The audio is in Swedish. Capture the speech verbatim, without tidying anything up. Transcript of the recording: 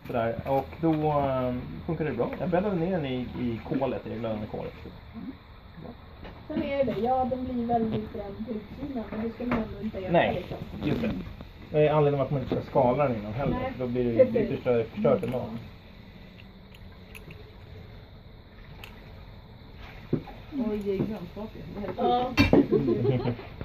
Sådär. Och då um, funkar det bra. Jag bäddade ner den i, i kolet, i det glödande kolet. Mm. Sen är det, ja den blir väldigt bränd på utsidan, men det ska man ändå inte göra. Nej, liksom. just det. Det är anledningen att man inte ska skala den innan heller. Nej. Då blir det ju förstört, förstört mm. mat. Oj, det är grönsaker. Ja.